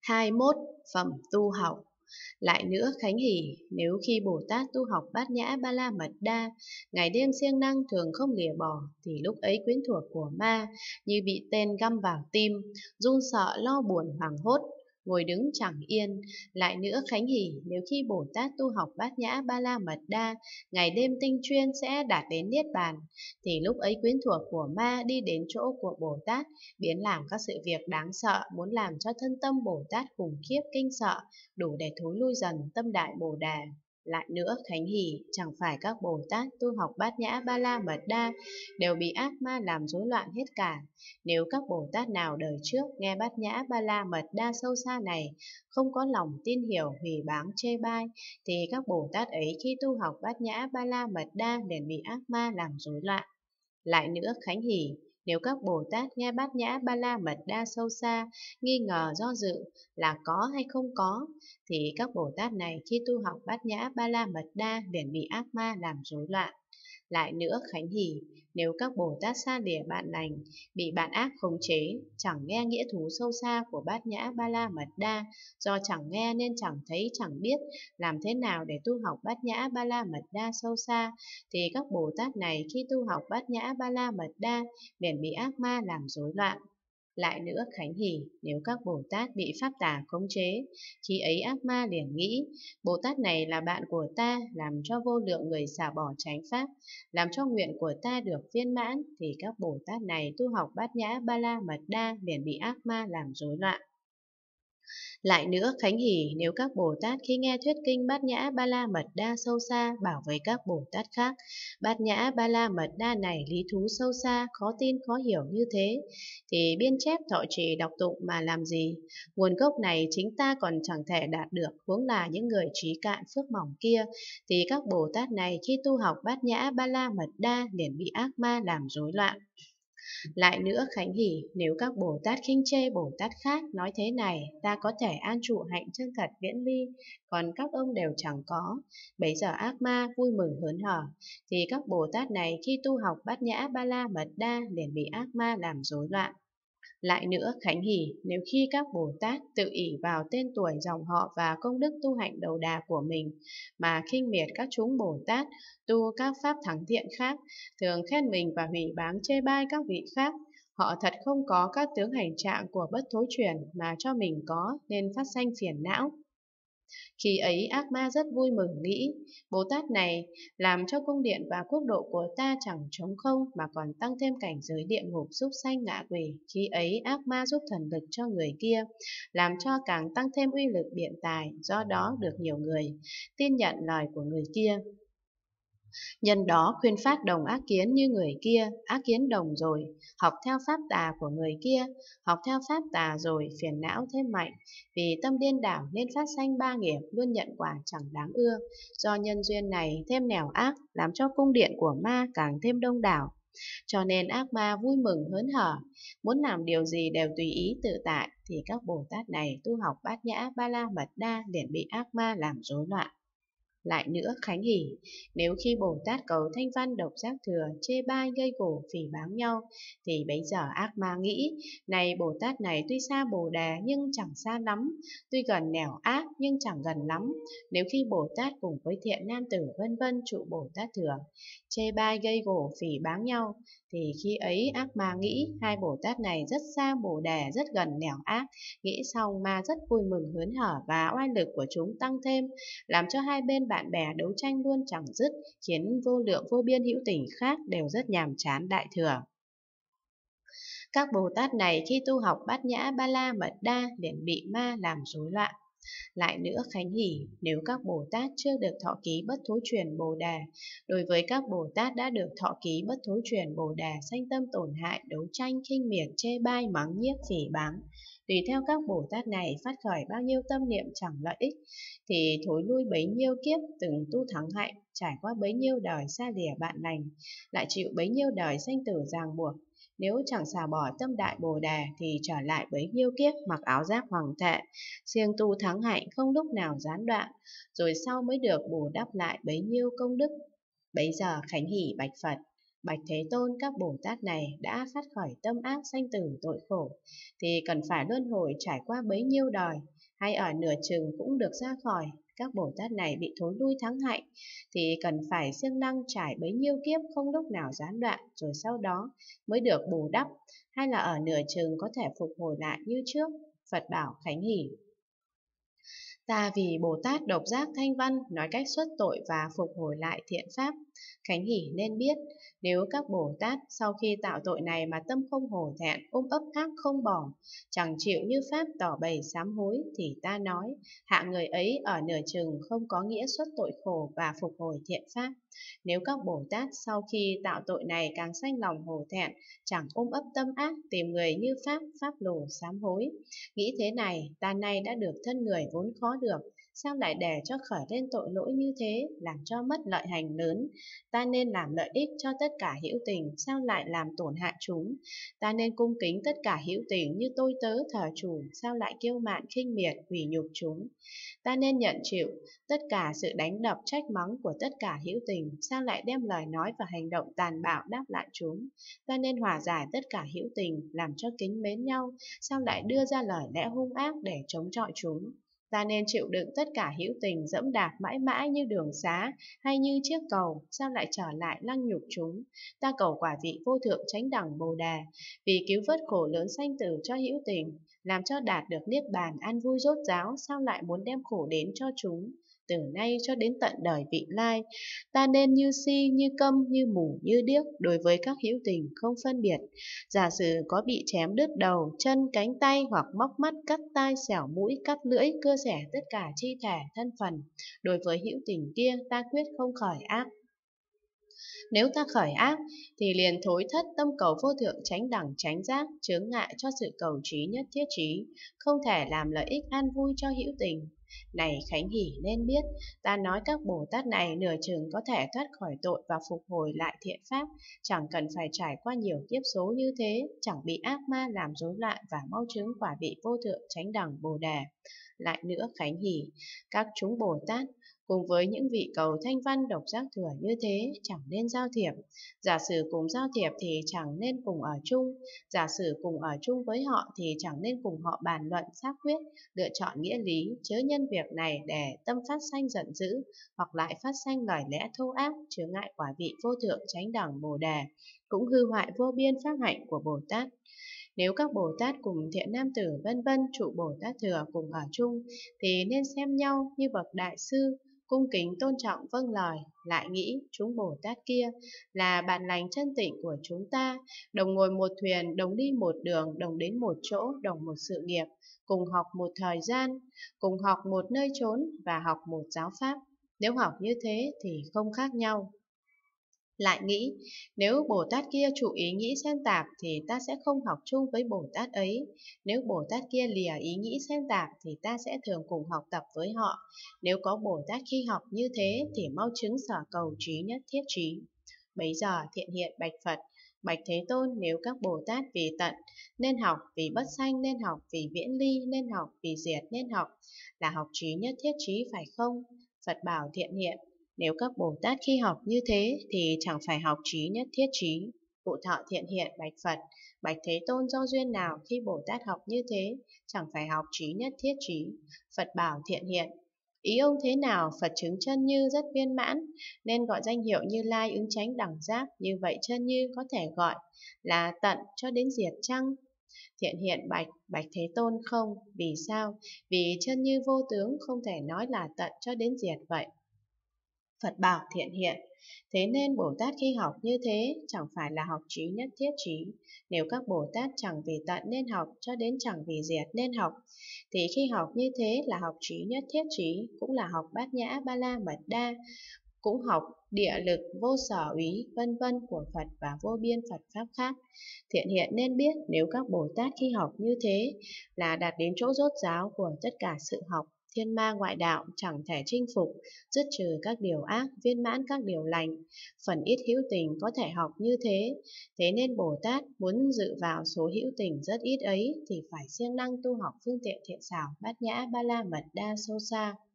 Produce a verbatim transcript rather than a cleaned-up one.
hai mươi mốt. Phẩm tu học. Lại nữa Khánh hỉ, nếu khi Bồ Tát tu học Bát Nhã Ba La Mật Đa, ngày đêm siêng năng thường không lìa bỏ, thì lúc ấy quyến thuộc của ma như bị tên găm vào tim, run sợ lo buồn hoảng hốt, ngồi đứng chẳng yên. Lại nữa Khánh hỉ, nếu khi Bồ Tát tu học Bát Nhã Ba La Mật Đa, ngày đêm tinh chuyên sẽ đạt đến Niết Bàn, thì lúc ấy quyến thuộc của ma đi đến chỗ của Bồ Tát, biến làm các sự việc đáng sợ, muốn làm cho thân tâm Bồ Tát khủng khiếp kinh sợ, đủ để thối lui dần tâm đại Bồ Đề. Lại nữa Khánh hỉ, chẳng phải các Bồ Tát tu học Bát Nhã Ba La Mật Đa đều bị ác ma làm rối loạn hết cả. Nếu các Bồ Tát nào đời trước nghe Bát Nhã Ba La Mật Đa sâu xa này, không có lòng tin hiểu, hủy báng chê bai, thì các Bồ Tát ấy khi tu học Bát Nhã Ba La Mật Đa liền bị ác ma làm rối loạn. Lại nữa Khánh hỉ, nếu các Bồ Tát nghe Bát Nhã Ba La Mật Đa sâu xa, nghi ngờ do dự là có hay không có, thì các Bồ Tát này khi tu học Bát Nhã Ba La Mật Đa liền bị ác ma làm rối loạn. Lại nữa Khánh hỉ, nếu các Bồ Tát xa lìa bạn lành, bị bạn ác khống chế, chẳng nghe nghĩa thú sâu xa của Bát Nhã Ba La Mật Đa, do chẳng nghe nên chẳng thấy chẳng biết làm thế nào để tu học Bát Nhã Ba La Mật Đa sâu xa, thì các Bồ Tát này khi tu học Bát Nhã Ba La Mật Đa liền bị ác ma làm rối loạn. Lại nữa Khánh hỉ, nếu các Bồ Tát bị pháp tà khống chế, khi ấy ác ma liền nghĩ, Bồ Tát này là bạn của ta, làm cho vô lượng người xả bỏ chánh pháp, làm cho nguyện của ta được viên mãn, thì các Bồ Tát này tu học Bát Nhã Ba La Mật Đa liền bị ác ma làm rối loạn. Lại nữa Khánh hỉ, nếu các Bồ Tát khi nghe thuyết kinh Bát Nhã Ba La Mật Đa sâu xa bảo với các Bồ Tát khác, Bát Nhã Ba La Mật Đa này lý thú sâu xa, khó tin khó hiểu như thế, thì biên chép thọ trì đọc tụng mà làm gì? Nguồn gốc này chính ta còn chẳng thể đạt được, huống là những người trí cạn phước mỏng kia, thì các Bồ Tát này khi tu học Bát Nhã Ba La Mật Đa liền bị ác ma làm rối loạn. Lại nữa Khánh hỉ, nếu các Bồ Tát khinh chê Bồ Tát khác nói thế này, ta có thể an trụ hạnh chân thật viễn ly, còn các ông đều chẳng có, bấy giờ ác ma vui mừng hớn hở, thì các Bồ Tát này khi tu học Bát Nhã Ba La Mật Đa liền bị ác ma làm rối loạn. Lại nữa Khánh hỉ, nếu khi các Bồ Tát tự ỷ vào tên tuổi dòng họ và công đức tu hạnh đầu đà của mình, mà khinh miệt các chúng Bồ Tát tu các pháp thắng thiện khác, thường khen mình và hủy báng chê bai các vị khác, họ thật không có các tướng hành trạng của bất thối chuyển mà cho mình có, nên phát sanh phiền não. Khi ấy ác ma rất vui mừng nghĩ, Bồ Tát này làm cho cung điện và quốc độ của ta chẳng trống không mà còn tăng thêm cảnh giới địa ngục súc sanh ngạ quỷ. Khi ấy ác ma giúp thần lực cho người kia, làm cho càng tăng thêm uy lực biện tài, do đó được nhiều người tin nhận lời của người kia. Nhân đó khuyên phát đồng ác kiến như người kia, ác kiến đồng rồi, học theo pháp tà của người kia, học theo pháp tà rồi phiền não thêm mạnh, vì tâm điên đảo nên phát sanh ba nghiệp, luôn nhận quả chẳng đáng ưa. Do nhân duyên này thêm nẻo ác, làm cho cung điện của ma càng thêm đông đảo. Cho nên ác ma vui mừng hớn hở, muốn làm điều gì đều tùy ý tự tại, thì các Bồ Tát này tu học Bát Nhã Ba La Mật Đa liền bị ác ma làm rối loạn. Lại nữa Khánh hỉ, nếu khi Bồ Tát cầu thanh văn độc giác thừa chê bai gây gổ phỉ báng nhau, thì bấy giờ ác ma nghĩ, này Bồ Tát này tuy xa Bồ Đề nhưng chẳng xa lắm, tuy gần nẻo ác nhưng chẳng gần lắm. Nếu khi Bồ Tát cùng với thiện nam tử vân vân trụ Bồ Tát thừa chê bai gây gổ phỉ báng nhau, thì khi ấy ác ma nghĩ hai Bồ Tát này rất xa Bồ Đề, rất gần nẻo ác. Nghĩ xong ma rất vui mừng hớn hở và oai lực của chúng tăng thêm, làm cho hai bên bạn bè đấu tranh luôn chẳng dứt, khiến vô lượng vô biên hữu tình khác đều rất nhàm chán đại thừa. Các Bồ Tát này khi tu học Bát Nhã Ba La Mật Đa liền bị ma làm rối loạn. Lại nữa Khánh hỉ, nếu các Bồ Tát chưa được thọ ký bất thối truyền Bồ Đề, đối với các Bồ Tát đã được thọ ký bất thối truyền Bồ Đề, sanh tâm tổn hại, đấu tranh, khinh miệt, chê bai, mắng nhiếc, phỉ báng, tùy theo các Bồ Tát này phát khởi bao nhiêu tâm niệm chẳng lợi ích, thì thối lui bấy nhiêu kiếp từng tu thắng hạnh, trải qua bấy nhiêu đời xa lìa bạn lành, lại chịu bấy nhiêu đời sanh tử ràng buộc. Nếu chẳng xả bỏ tâm đại Bồ Đề thì trở lại bấy nhiêu kiếp mặc áo giáp hoàng thệ, siêng tu thắng hạnh không lúc nào gián đoạn, rồi sau mới được bù đắp lại bấy nhiêu công đức. Bấy giờ Khánh hỉ bạch Phật, bạch Thế Tôn, các Bồ Tát này đã phát khởi tâm ác sanh tử tội khổ, thì cần phải luân hồi trải qua bấy nhiêu đời, hay ở nửa chừng cũng được ra khỏi, các Bồ Tát này bị thối lui thắng hạnh, thì cần phải siêng năng trải bấy nhiêu kiếp không lúc nào gián đoạn, rồi sau đó mới được bù đắp, hay là ở nửa chừng có thể phục hồi lại như trước. Phật bảo Khánh Hỷ: Ta vì Bồ Tát độc giác thanh văn nói cách xuất tội và phục hồi lại thiện pháp. Khánh Hỷ nên biết, nếu các Bồ Tát sau khi tạo tội này mà tâm không hổ thẹn, ôm ấp ác không bỏ, chẳng chịu như pháp tỏ bày sám hối, thì ta nói, hạ người ấy ở nửa chừng không có nghĩa xuất tội khổ và phục hồi thiện pháp. Nếu các Bồ Tát sau khi tạo tội này càng sanh lòng hổ thẹn, chẳng ôm ấp tâm ác, tìm người như pháp, pháp lồ sám hối, nghĩ thế này, ta nay đã được thân người vốn khó được, sao lại để cho khởi lên tội lỗi như thế, làm cho mất lợi hành lớn. Ta nên làm lợi ích cho tất cả hữu tình, sao lại làm tổn hại chúng. Ta nên cung kính tất cả hữu tình như tôi tớ thờ chủ, sao lại kiêu mạn khinh miệt hủy nhục chúng. Ta nên nhận chịu tất cả sự đánh đập trách mắng của tất cả hữu tình, sao lại đem lời nói và hành động tàn bạo đáp lại chúng. Ta nên hòa giải tất cả hữu tình, làm cho kính mến nhau, sao lại đưa ra lời lẽ hung ác để chống chọi chúng. Ta nên chịu đựng tất cả hữu tình dẫm đạp mãi mãi như đường xá hay như chiếc cầu, sao lại trở lại lăng nhục chúng. Ta cầu quả vị vô thượng chánh đẳng Bồ Đề, vì cứu vớt khổ lớn sanh tử cho hữu tình, làm cho đạt được niết bàn an vui rốt ráo, sao lại muốn đem khổ đến cho chúng. Từ nay cho đến tận đời vị lai, ta nên như si, như câm, như mù, như điếc đối với các hữu tình không phân biệt. Giả sử có bị chém đứt đầu, chân, cánh tay hoặc móc mắt, cắt tai, xẻo mũi, cắt lưỡi, cưa xẻ tất cả chi thể, thân phần, đối với hữu tình kia ta quyết không khởi ác. Nếu ta khởi ác thì liền thối thất tâm cầu vô thượng chánh đẳng chánh giác, chướng ngại cho sự cầu trí nhất thiết trí, không thể làm lợi ích an vui cho hữu tình. Này Khánh Hỷ nên biết, ta nói các Bồ Tát này nửa chừng có thể thoát khỏi tội và phục hồi lại thiện pháp, chẳng cần phải trải qua nhiều kiếp số như thế, chẳng bị ác ma làm rối loạn và mau chứng quả vị vô thượng chánh đẳng Bồ Đề. Lại nữa Khánh Hỷ, các chúng Bồ Tát cùng với những vị cầu thanh văn độc giác thừa như thế chẳng nên giao thiệp. Giả sử cùng giao thiệp thì chẳng nên cùng ở chung. Giả sử cùng ở chung với họ thì chẳng nên cùng họ bàn luận xác quyết, lựa chọn nghĩa lý, chớ nhân việc này để tâm phát sanh giận dữ, hoặc lại phát sanh lời lẽ thô ác, chướng ngại quả vị vô thượng chánh đẳng Bồ Đề, cũng hư hoại vô biên pháp hạnh của Bồ Tát. Nếu các Bồ Tát cùng thiện nam tử vân vân trụ Bồ Tát thừa cùng ở chung thì nên xem nhau như bậc đại sư, cung kính tôn trọng vâng lời, lại nghĩ chúng Bồ Tát kia là bạn lành chân tịnh của chúng ta, đồng ngồi một thuyền, đồng đi một đường, đồng đến một chỗ, đồng một sự nghiệp, cùng học một thời gian, cùng học một nơi chốn và học một giáo pháp. Nếu học như thế thì không khác nhau. Lại nghĩ, nếu Bồ Tát kia chủ ý nghĩ xen tạp thì ta sẽ không học chung với Bồ Tát ấy. Nếu Bồ Tát kia lìa ý nghĩ xen tạp thì ta sẽ thường cùng học tập với họ. Nếu có Bồ Tát khi học như thế thì mau chứng sở cầu trí nhất thiết trí. Bấy giờ Thiện Hiện bạch Phật: Bạch Thế Tôn, nếu các Bồ Tát vì tận nên học, vì bất sanh nên học, vì viễn ly nên học, vì diệt nên học, là học trí nhất thiết trí phải không? Phật bảo Thiện Hiện: Nếu các Bồ Tát khi học như thế thì chẳng phải học trí nhất thiết trí. Cụ thọ Thiện Hiện bạch Phật: Bạch Thế Tôn, do duyên nào khi Bồ Tát học như thế chẳng phải học trí nhất thiết trí? Phật bảo Thiện Hiện: Ý ông thế nào? Phật chứng chân như rất viên mãn nên gọi danh hiệu Như Lai ứng chánh đẳng giác, như vậy chân như có thể gọi là tận cho đến diệt chăng? Thiện Hiện bạch: Bạch Thế Tôn, không. Vì sao? Vì chân như vô tướng không thể nói là tận cho đến diệt vậy. Phật bảo Thiện Hiện: Thế nên Bồ Tát khi học như thế chẳng phải là học trí nhất thiết trí. Nếu các Bồ Tát chẳng vì tận nên học cho đến chẳng vì diệt nên học, thì khi học như thế là học trí nhất thiết trí, cũng là học bát nhã ba la mật đa, cũng học địa lực vô sở úy vân vân của Phật và vô biên Phật pháp khác. Thiện Hiện nên biết, nếu các Bồ Tát khi học như thế là đạt đến chỗ rốt ráo của tất cả sự học, thiên ma ngoại đạo chẳng thể chinh phục, dứt trừ các điều ác, viên mãn các điều lành. Phần ít hữu tình có thể học như thế. Thế nên Bồ Tát muốn dự vào số hữu tình rất ít ấy thì phải siêng năng tu học phương tiện thiện xảo bát nhã ba la mật đa sâu xa.